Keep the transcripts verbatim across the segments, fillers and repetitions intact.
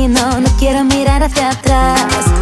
camino, no quiero mirar hacia atrás.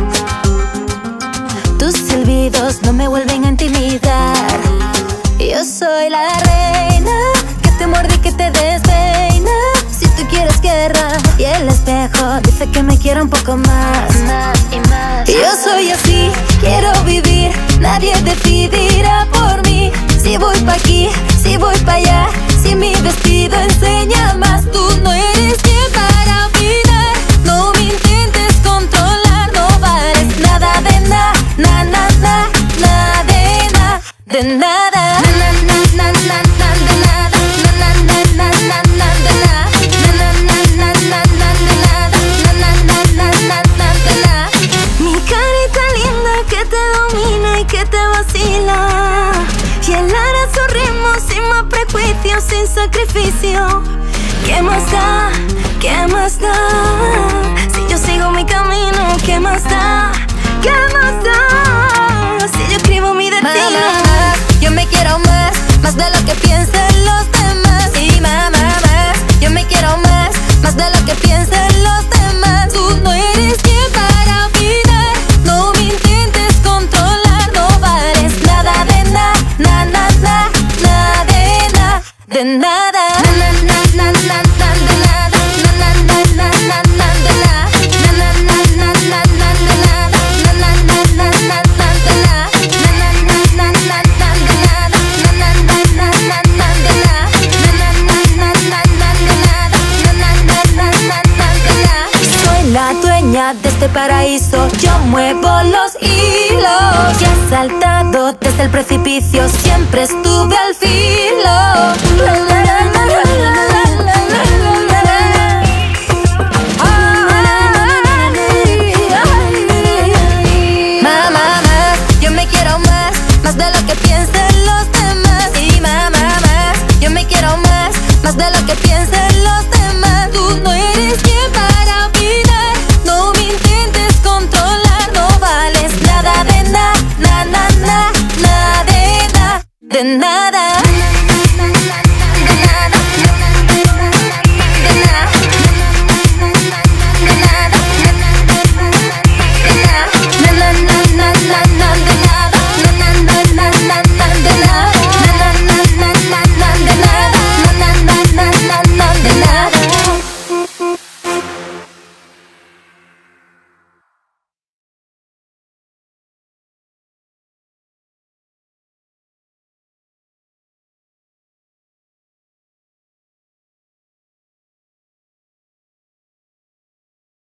Tus silbidos no me vuelven a intimidar. Yo soy la reina que te muerde y que te despeina. Si tú quieres guerra y el espejo dice que me quiero un poco más, más y más. Yo soy así, quiero vivir, nadie decidirá por mí. Si voy pa' aquí, si voy pa' allá, si mi vestido enseña más. Tú no eres quien para opinar, no me intentes controlar. No vales nada de nada, na, na, na, nada de nada, de nada. Y él hará su ritmo sin más prejuicios, sin sacrificio. ¿Qué más da? ¿Qué más da? Si yo sigo mi camino, ¿qué más da? ¿Qué más da? Si yo escribo mi destino. Mamá, yo me quiero más, más de lo que piensan los demás. Y mamá, más, yo me quiero más, más de lo que piensan los demás. Tú no eres quien para opinar, no me intentes controlar. No vales nada de nada, na, na, na, nada de nada, de nada. De este paraíso yo muevo los hilos. Y he saltado desde el precipicio, siempre estuve al filo. Mamá, más, yo me quiero más, más de lo que piensan los demás. Y mamá, más, yo me quiero más, más de lo que piensan los demás. Tú no eres quien para opinar, no me intentes controlar. No vales nada de nada, na, na, na, nada de nada, de nada.